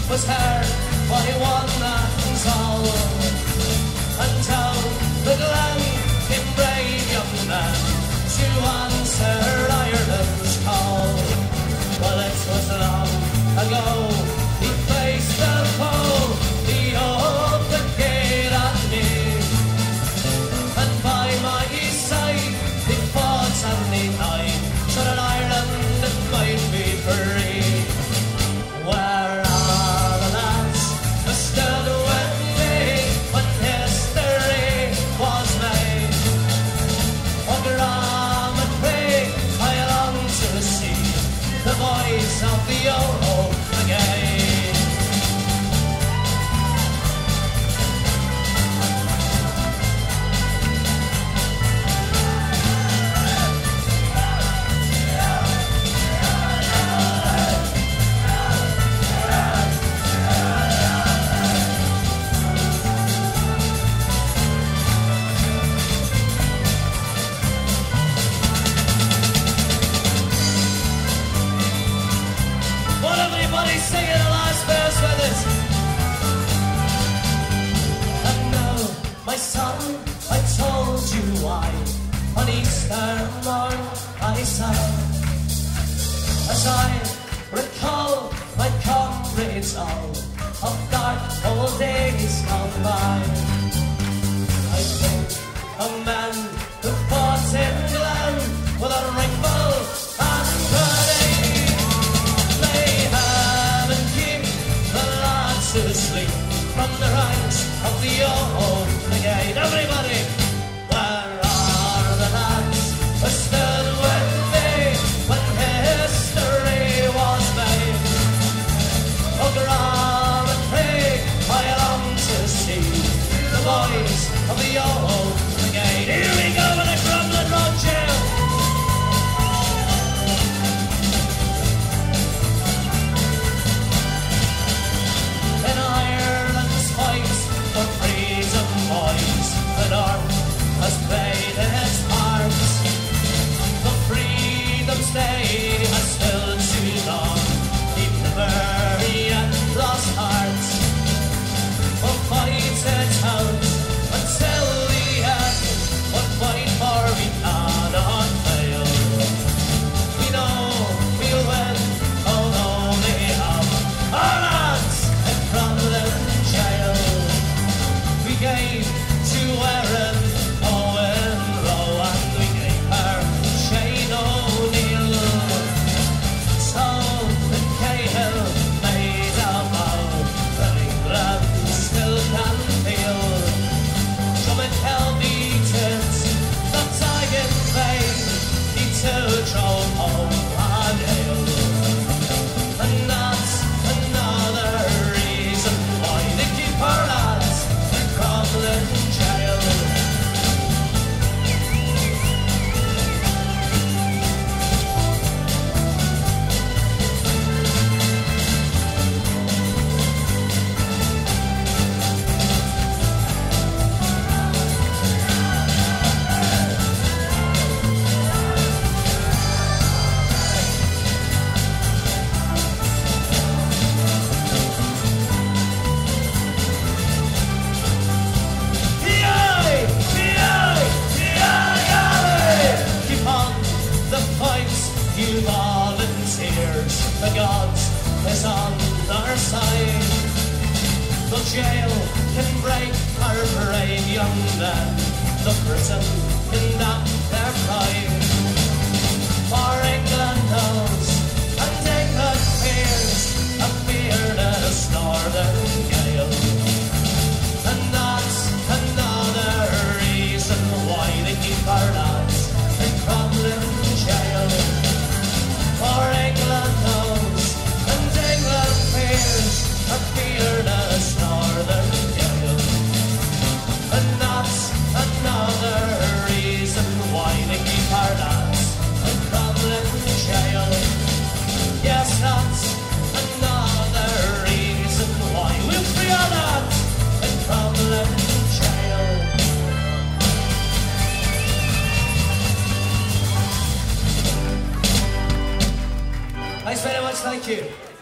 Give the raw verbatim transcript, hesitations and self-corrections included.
was heard by one man's all. And down the glen came brave young men to answer Ireland's call. Well, it was long ago he faced the foe, the old Brigade and me. And by my side they fought and they died, so that Ireland it might be free. Where are the lads who stood with me when history was made? Oh, Graham and Craig, I long to see the voice of the old Brigade. Singing the last verse with us. And now, my son, I told you why on Easter morn I sang, as I recall my comrades all of dark old days gone by. I think of men who fought in Glen with a rifle and grenade. To sleep from the ranks of the old Brigade. Everybody, where are the lads who stood with me when history was made? Oh, Graham and Craig, I long to see the boys of the old Brigade. Here we go with the Crumlin Road Jail. Has played its part. The freedom's day has still too long deep never yet lost hearts. We'll fight it out until the end. We'll fight for we cannot fail. We know we'll win, although they have our lads in Crumlin jail. We gave to Éire the gods is on our side. The jail can break our brave young men, the prison can knock their pride. For England knows and England fears a fearless northern gale. And that's another reason why they keep our lads in Crumlin jail. For England knows and England fears a fearless northern gale. And that's another reason why they keep our lads in Crumlin jail. Yes, that's another reason why we'll free our lads in Crumlin jail. Thanks very much, thank you.